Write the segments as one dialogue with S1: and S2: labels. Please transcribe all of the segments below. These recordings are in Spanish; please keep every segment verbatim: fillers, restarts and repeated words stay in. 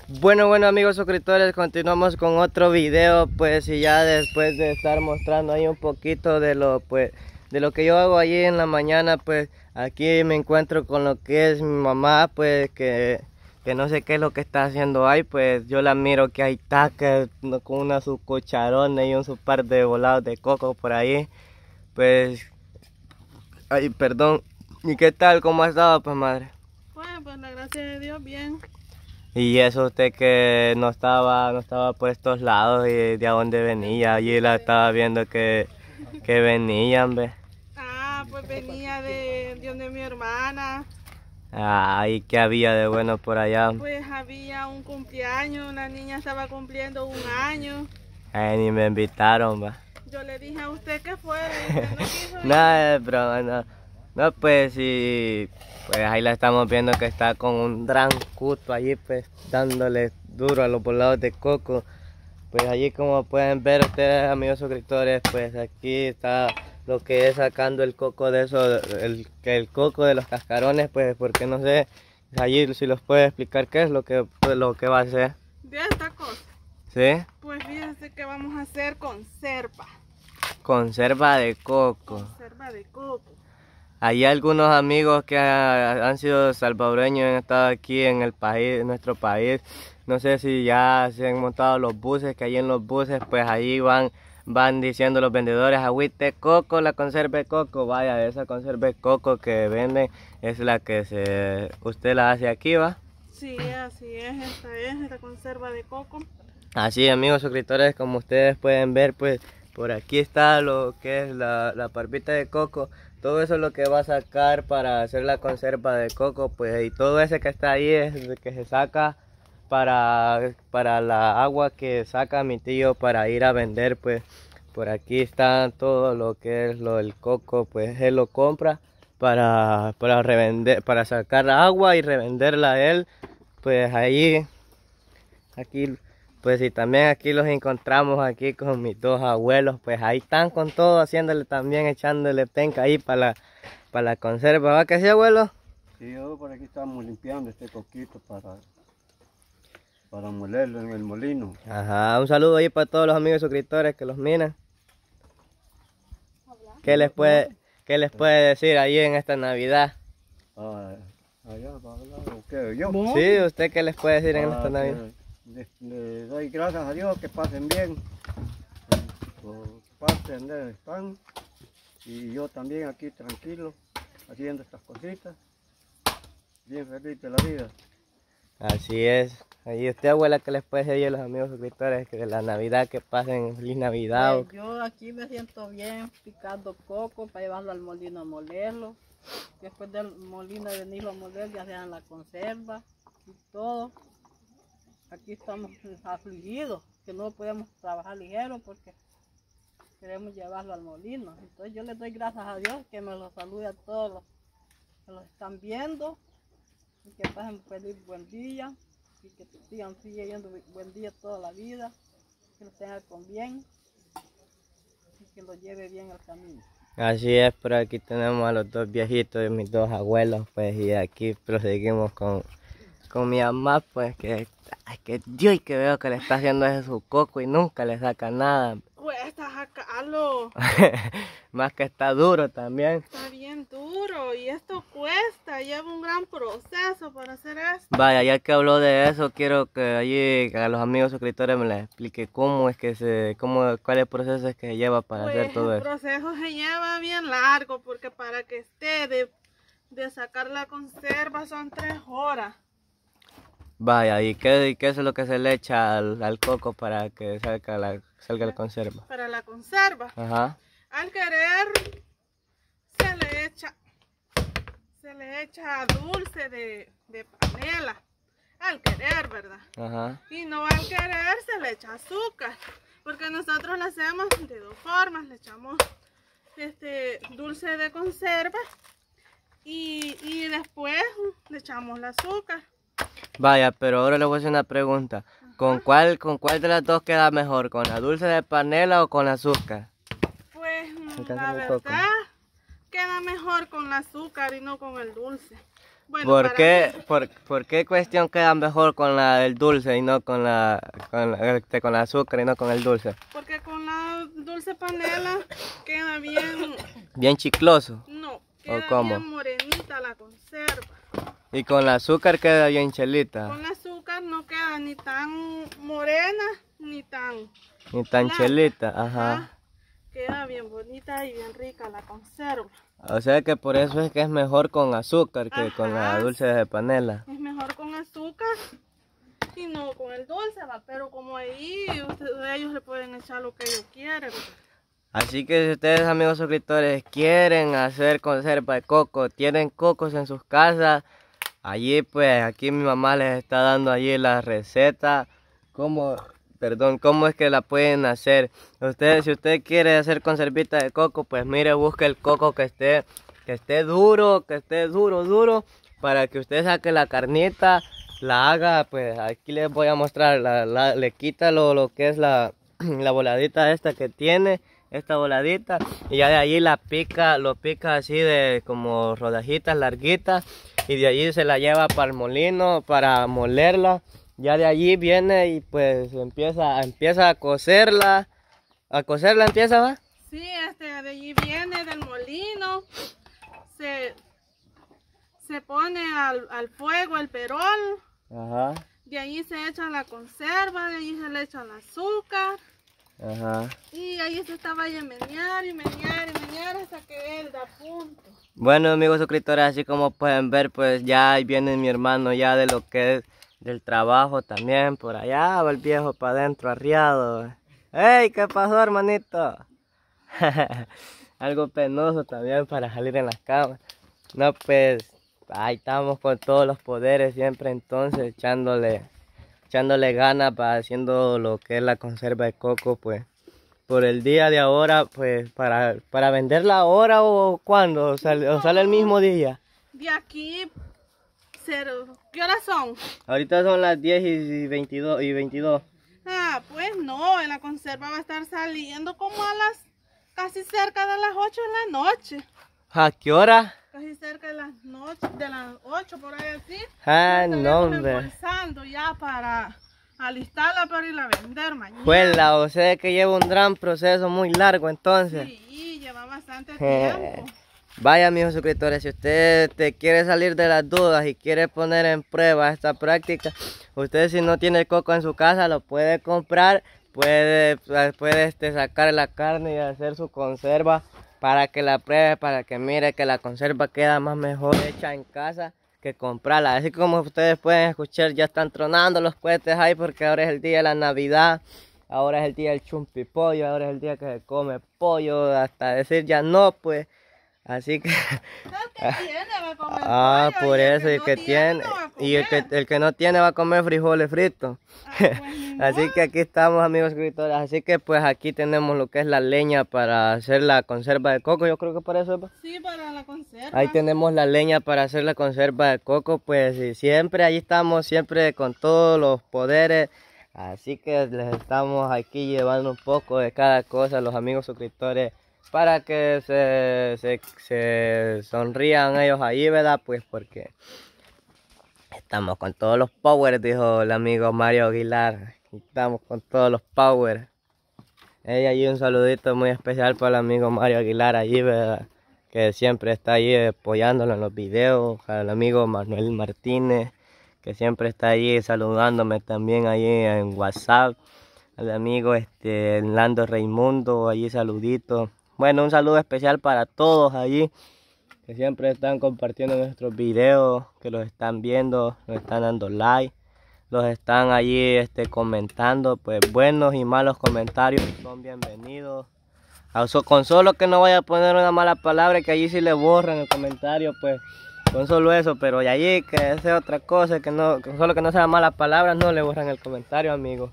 S1: Bueno, bueno amigos suscriptores, continuamos con otro video, pues y ya después de estar mostrando ahí un poquito de lo pues de lo que yo hago allí en la mañana, pues aquí me encuentro con lo que es mi mamá, pues que, que no sé qué es lo que está haciendo ahí, pues yo la miro que hay taca con una su cucharona y un su par de volados de coco por ahí, pues, ay, perdón, ¿y qué tal? ¿Cómo ha estado, pues madre?
S2: Bueno, pues la gracia de Dios, bien.
S1: Y eso usted que no estaba, no estaba por estos lados y de a dónde venía, allí la estaba viendo que, que venían, ve.
S2: Ah, pues venía de, de donde mi hermana.
S1: Ay, ¿qué había de bueno por allá?
S2: Pues había un cumpleaños, una niña estaba cumpliendo un año.
S1: Ay, ni me invitaron, va.
S2: Yo le dije a usted que fuera y usted no quiso ir.
S1: Nada, es broma, no. No, pues sí, pues ahí la estamos viendo que está con un gran cuto allí, pues dándole duro a los volados de coco. Pues allí, como pueden ver ustedes, amigos suscriptores, pues aquí está lo que es sacando el coco de eso, el, el coco de los cascarones, pues porque no sé, allí si los puede explicar qué es lo que, pues, lo que va a hacer.
S2: De esta cosa.
S1: ¿Sí?
S2: Pues fíjense que vamos a hacer conserva.
S1: Conserva de coco.
S2: Conserva de coco.
S1: Hay algunos amigos que ha, han sido salvadoreños, han estado aquí en el país, en nuestro país. No sé si ya se han montado los buses, que ahí en los buses, pues ahí van, van diciendo los vendedores, agüite de coco, la conserva de coco. Vaya, esa conserva de coco que venden es la que se, usted la hace aquí, ¿va?
S2: Sí, así es, esta es, esta conserva de coco.
S1: Así, amigos suscriptores, como ustedes pueden ver, pues por aquí está lo que es la, la parpita de coco. Todo eso es lo que va a sacar para hacer la conserva de coco, pues, y todo ese que está ahí es el que se saca para, para la agua que saca mi tío para ir a vender, pues. Por aquí está todo lo que es lo del coco, pues él lo compra para, para revender, para sacar la agua y revenderla a él, pues ahí, aquí. Pues y también aquí los encontramos aquí con mis dos abuelos, pues ahí están con todo, haciéndole también, echándole penca ahí para la, para la conserva, ¿va que sí, abuelo?
S3: Sí, yo por aquí estamos limpiando este coquito para, para molerlo en el molino.
S1: Ajá, un saludo ahí para todos los amigos suscriptores que los miran. ¿Qué les puede, qué les puede decir ahí en esta Navidad?
S3: Ah, allá para hablar, ¿o qué? Yo.
S1: Sí, ¿usted qué les puede decir en
S3: Ah,
S1: esta Navidad?
S3: Le, le doy gracias a Dios, que pasen bien. Por parte de donde están. Y yo también aquí tranquilo, haciendo estas cositas. Bien feliz de la vida.
S1: Así es. Ahí usted, abuela, ¿qué les puede decir a los amigos suscriptores que de la Navidad, que pasen feliz Navidad?
S4: Pues yo aquí me siento bien picando coco para llevarlo al molino a molerlo. Después del molino de venirlo a moler ya se dan la conserva y todo. Aquí estamos afligidos, que no podemos trabajar ligero porque queremos llevarlo al molino. Entonces yo les doy gracias a Dios, que me los salude a todos los que los están viendo y que pasen feliz buen día y que sigan siguiendo buen día toda la vida, que los tengan con bien y que los lleve bien al camino.
S1: Así es, por aquí tenemos a los dos viejitos y mis dos abuelos, pues, y aquí proseguimos con, con mi mamá, pues, que, ay, que yo y que veo que le está haciendo ese su coco y nunca le saca nada.
S2: Cuesta sacarlo.
S1: Más que está duro también.
S2: Está bien duro y esto cuesta, lleva un gran proceso para hacer esto.
S1: Vaya, ya que habló de eso, quiero que allí a los amigos suscriptores me les explique cómo es que se, cómo, cuál es el proceso es que se lleva para
S2: Pues
S1: hacer todo
S2: el
S1: eso.
S2: proceso se lleva bien largo porque para que esté de, de sacar la conserva son tres horas.
S1: Vaya, ¿y qué, y qué es lo que se le echa al, al coco para que salga la, salga la conserva?
S2: Para la conserva.
S1: Ajá.
S2: Al querer se le echa, se le echa dulce de, de panela. Al querer, ¿verdad?
S1: Ajá.
S2: Y no al querer se le echa azúcar. Porque nosotros lo hacemos de dos formas. Le echamos este dulce de conserva y, y después le echamos el azúcar.
S1: Vaya, pero ahora le voy a hacer una pregunta. ¿Con cuál, con cuál de las dos queda mejor? ¿Con la dulce de panela o con azúcar?
S2: Pues
S1: Alcanza
S2: la
S1: mi
S2: verdad
S1: coco.
S2: queda mejor con el azúcar y no con el dulce. Bueno,
S1: ¿Por
S2: para
S1: qué,
S2: mí,
S1: por, por qué cuestión queda mejor con la del dulce y no con la, con la, este, con el azúcar y no con el dulce?
S2: porque con la dulce panela queda bien,
S1: Bien chicloso.
S2: no, queda
S1: cómo?
S2: bien morenita la conserva.
S1: Y con el azúcar queda bien chelita.
S2: Con el azúcar no queda ni tan morena ni tan
S1: Ni tan
S2: blanca.
S1: chelita,
S2: Ah,
S1: ajá.
S2: queda bien bonita y bien rica la conserva.
S1: O sea que por eso es que es mejor con azúcar que con la
S2: Ajá.
S1: dulce de panela.
S2: Es mejor con azúcar y no con el dulce, va. Pero como ahí ustedes, ellos le pueden echar lo que ellos quieren.
S1: Así que si ustedes, amigos suscriptores, quieren hacer conserva de coco, tienen cocos en sus casas, allí pues aquí mi mamá les está dando allí la receta, cómo, perdón, cómo es que la pueden hacer. Ustedes, si usted quiere hacer conservita de coco, pues mire, busque el coco que esté, que esté duro, que esté duro, duro, para que usted saque la carnita, la haga, pues aquí les voy a mostrar, la, la, le quita lo, lo que es la, la voladita esta que tiene, esta voladita, y ya de allí la pica, lo pica así de como rodajitas larguitas, y de allí se la lleva para el molino para molerla. Ya de allí viene y pues empieza, empieza a cocerla, a cocerla empieza, ¿va?
S2: Sí, este, de allí viene del molino, se, se pone al, al fuego el perol,
S1: Ajá,
S2: de allí se echa la conserva, de allí se le echa el azúcar.
S1: ajá.
S2: Y ahí se estaba a menear y menear y menear hasta que él da punto.
S1: Bueno, amigos suscriptores, así como pueden ver, pues ya ahí viene mi hermano ya de lo que es del trabajo también. Por allá va el viejo para adentro arriado. ¡Ey! ¿Qué pasó, hermanito? Algo penoso también para salir en las camas. No, pues ahí estamos con todos los poderes siempre entonces echándole, echándole ganas para haciendo lo que es la conserva de coco, pues. Por el día de ahora, pues, para, para venderla ahora o cuándo, o sale, o sale el mismo día.
S2: De aquí, cero. ¿Qué horas son?
S1: Ahorita son las diez y veintidós. Y veintidós.
S2: Ah, pues no, en la conserva va a estar saliendo como a las, casi cerca de las ocho de la noche.
S1: ¿A qué hora?
S2: Casi cerca de las noche, de las ocho por ahí así.
S1: Ah,
S2: Nos
S1: no,
S2: estaremos
S1: hombre.
S2: embolsando ya para alistarla para irla a vender mañana.
S1: Juela, o sea que lleva un gran proceso muy largo entonces.
S2: Sí, lleva bastante
S1: Eh,
S2: tiempo.
S1: Vaya, amigos suscriptores, si usted te quiere salir de las dudas y quiere poner en prueba esta práctica, usted si no tiene coco en su casa lo puede comprar, puede, puede este, sacar la carne y hacer su conserva para que la pruebe, para que mire que la conserva queda más mejor hecha en casa que comprarla. Así como ustedes pueden escuchar, ya están tronando los cohetes ahí porque ahora es el día de la Navidad, ahora es el día del chumpipollo, ahora es el día que se come pollo, hasta decir ya no, pues. Así que,
S2: El que tiene va a comer
S1: ah,
S2: pollo,
S1: por
S2: y
S1: eso, el
S2: no
S1: que tiene,
S2: no va a
S1: y el que,
S2: comer.
S1: el que no tiene va a comer frijoles fritos.
S2: Ah, pues, ni
S1: Así
S2: modo.
S1: que aquí estamos, amigos suscriptores, así que pues aquí tenemos lo que es la leña para hacer la conserva de coco, yo creo que para eso es, ¿va?
S2: Sí, para la conserva.
S1: Ahí tenemos la leña para hacer la conserva de coco, pues y siempre ahí estamos, siempre con todos los poderes. Así que les estamos aquí llevando un poco de cada cosa a los amigos suscriptores para que se, se, se sonrían ellos ahí, ¿verdad? Pues porque estamos con todos los power, dijo el amigo Mario Aguilar. Estamos con todos los power. Y allí un saludito muy especial para el amigo Mario Aguilar allí, ¿verdad? Que siempre está ahí apoyándolo en los videos. Al amigo Manuel Martínez, que siempre está ahí saludándome también ahí en WhatsApp. Al amigo este Lando Raimundo, allí saludito. Bueno, un saludo especial para todos allí, que siempre están compartiendo nuestros videos, que los están viendo, nos están dando like, los están allí este, comentando, pues buenos y malos comentarios son bienvenidos. Con solo que no vaya a poner una mala palabra, que allí sí le borran el comentario, pues con solo eso, pero de allí que esa es otra cosa, que no, con solo que no sean malas palabras, no le borran el comentario, amigos.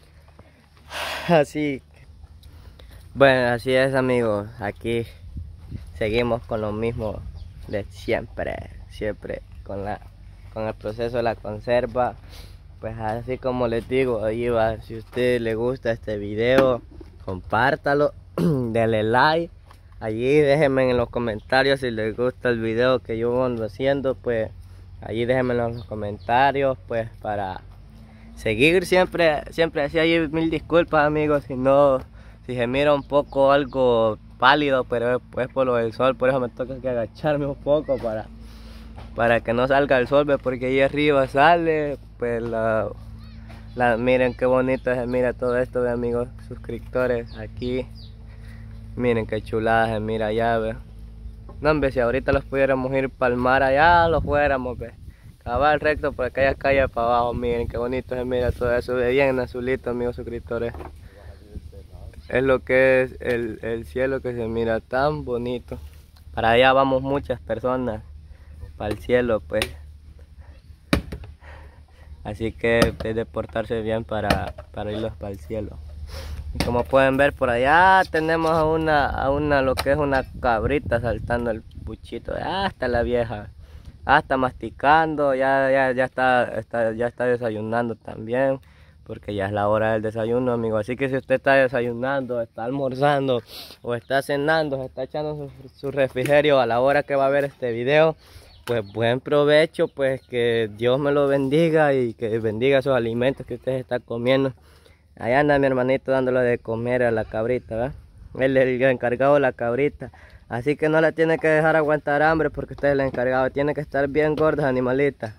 S1: Así, bueno, así es, amigos, aquí seguimos con lo mismo de siempre, siempre con la con el proceso de la conserva. Pues así como les digo, ahí va, si a usted le gusta este video, compártalo, denle like, allí déjenme en los comentarios si les gusta el video que yo ando haciendo, pues Allí déjenmelo en los comentarios, pues para seguir siempre, siempre así. Hay mil disculpas, amigos, si no, si se mira un poco algo pálido, pero es pues por lo del sol, por eso me toca que agacharme un poco para, para que no salga el sol, porque ahí arriba sale, pues la, la miren qué bonito se mira todo esto, amigos suscriptores, aquí, miren qué chulada se mira allá, ve. No, hombre, si ahorita los pudiéramos ir para el mar allá, los fuéramos, ve. Cabal recto por aquella calle para abajo, miren qué bonito se mira todo eso, de bien azulito, amigos suscriptores. Es lo que es el, el cielo que se mira tan bonito. Para allá vamos muchas personas, para el cielo, pues. Así que es de portarse bien para, para irlos para el cielo. Y como pueden ver por allá tenemos a una, a una, lo que es una cabrita saltando el buchito. Hasta la vieja. Hasta masticando, ya, ya, ya, está, está, ya está desayunando también. Porque ya es la hora del desayuno, amigo. Así que si usted está desayunando, está almorzando o está cenando, se está echando su, su refrigerio a la hora que va a ver este video, pues buen provecho, pues que Dios me lo bendiga y que bendiga esos alimentos que usted está comiendo. Allá anda mi hermanito dándole de comer a la cabrita, ¿verdad? Él es el encargado de la cabrita. Así que no la tiene que dejar aguantar hambre porque usted es el encargado. Tiene que estar bien gorda, animalita.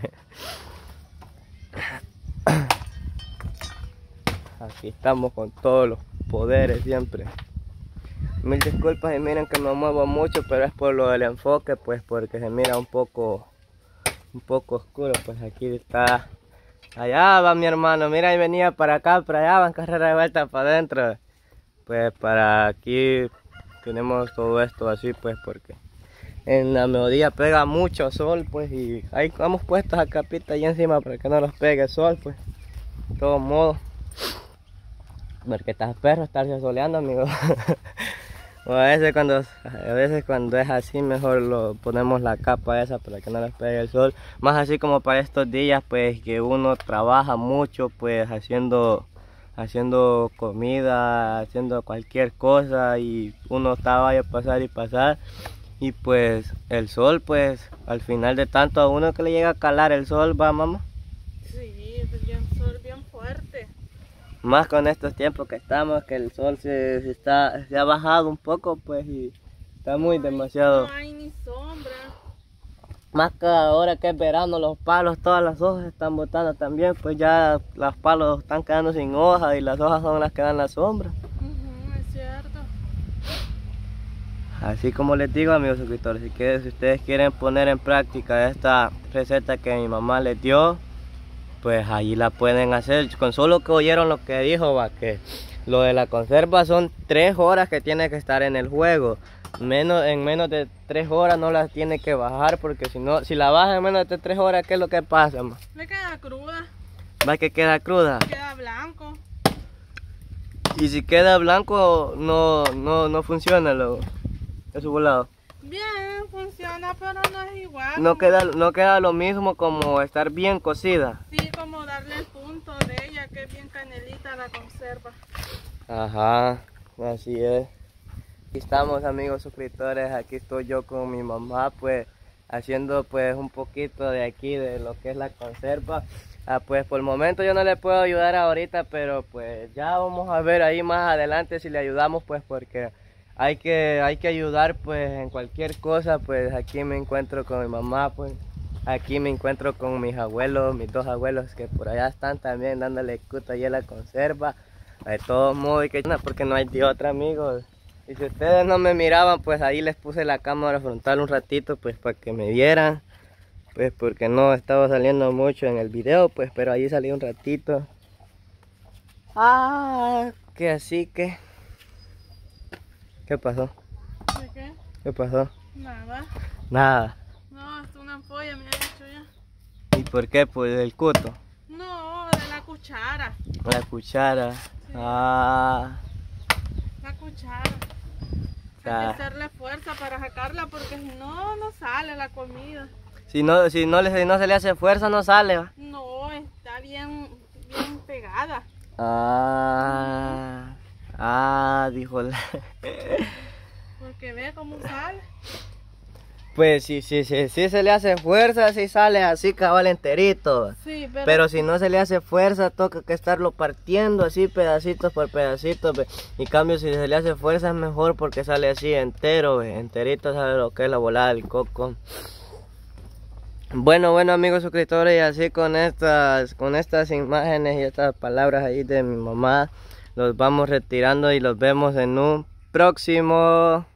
S1: Aquí estamos con todos los poderes siempre. Mil disculpas y miren que me muevo mucho, pero es por lo del enfoque, pues porque se mira un poco un poco oscuro. Pues aquí está, allá va mi hermano, mira, y venía para acá, para allá, van carrera de vuelta para adentro. Pues para aquí tenemos todo esto así, pues porque en la mediodía pega mucho sol, pues, y ahí hemos puesto esa capita ahí encima para que no nos pegue el sol, pues, de todos modos. Porque estás perro estarse soleando, amigo. O a veces cuando a veces cuando es así mejor lo ponemos la capa esa para que no les pegue el sol. Más así como para estos días, pues que uno trabaja mucho, pues haciendo haciendo comida, haciendo cualquier cosa, y uno está vaya a pasar y pasar, y pues el sol, pues al final de tanto a uno que le llega a calar el sol, va, mamá.
S2: Sí, es bien sol bien fuerte.
S1: Más con estos tiempos que estamos, que el sol se, se, está, se ha bajado un poco, pues, y está muy
S2: No
S1: demasiado.
S2: hay, no hay ni sombra.
S1: Más que ahora que es verano, los palos, todas las hojas están botando también, pues ya los palos están quedando sin hojas y las hojas son las que dan la sombra.
S2: Uh-huh, es cierto.
S1: Así como les digo, amigos suscriptores, si, que, si ustedes quieren poner en práctica esta receta que mi mamá les dio, pues ahí la pueden hacer. Con solo que oyeron lo que dijo, va, que lo de la conserva son tres horas que tiene que estar en el juego. Menos, en menos de tres horas no la tiene que bajar, porque si no, si la baja en menos de tres horas, ¿qué es lo que pasa, ma?
S2: Le queda cruda,
S1: Va que queda cruda.
S2: queda blanco.
S1: Y si queda blanco, no, no, no funciona lo, eso volado.
S2: Bien, funciona, pero no es igual.
S1: No
S2: como-
S1: queda, no queda lo mismo como estar bien cocida.
S2: Sí, como darle el punto de ella, que es bien canelita la conserva.
S1: Ajá, así es. Aquí estamos, amigos suscriptores, aquí estoy yo con mi mamá, pues haciendo pues un poquito de aquí de lo que es la conserva. Ah, pues por el momento yo no le puedo ayudar ahorita, pero pues ya vamos a ver ahí más adelante si le ayudamos, pues porque hay que, hay que ayudar pues en cualquier cosa. Pues aquí me encuentro con mi mamá, pues aquí me encuentro con mis abuelos, mis dos abuelos que por allá están también dándole cuta ahí a la conserva. De todos modos, que porque no hay de otra, amigos. Y si ustedes no me miraban, pues ahí les puse la cámara frontal un ratito, pues para que me vieran. Pues porque no estaba saliendo mucho en el video, pues, pero ahí salí un ratito. Ah, que así que... ¿Qué pasó?
S2: ¿De qué?
S1: ¿Qué pasó?
S2: Nada.
S1: Nada.
S2: No, es una ampolla, me ha dicho ya.
S1: ¿Y por qué? Pues del cuto.
S2: No, de la cuchara.
S1: La cuchara. Ah.
S2: La cuchara. Hay
S1: Ah.
S2: que hacerle fuerza para sacarla porque si no, no sale la comida.
S1: Si no, si no, le, si no se le hace fuerza, no sale, ¿va?
S2: No, está bien, bien pegada.
S1: Ah. Ah, dijo la...
S2: Porque ve cómo sale.
S1: Pues sí, sí, sí, sí se le hace fuerza, sí sale así cabal enterito.
S2: Sí, pero...
S1: Pero si no se le hace fuerza, toca que estarlo partiendo así pedacitos por pedacitos. Ve. Y cambio, si se le hace fuerza es mejor porque sale así entero, ve. Enterito sale lo que es la volada del coco. Bueno, bueno amigos suscriptores, y así con estas, con estas imágenes y estas palabras ahí de mi mamá, los vamos retirando y los vemos en un próximo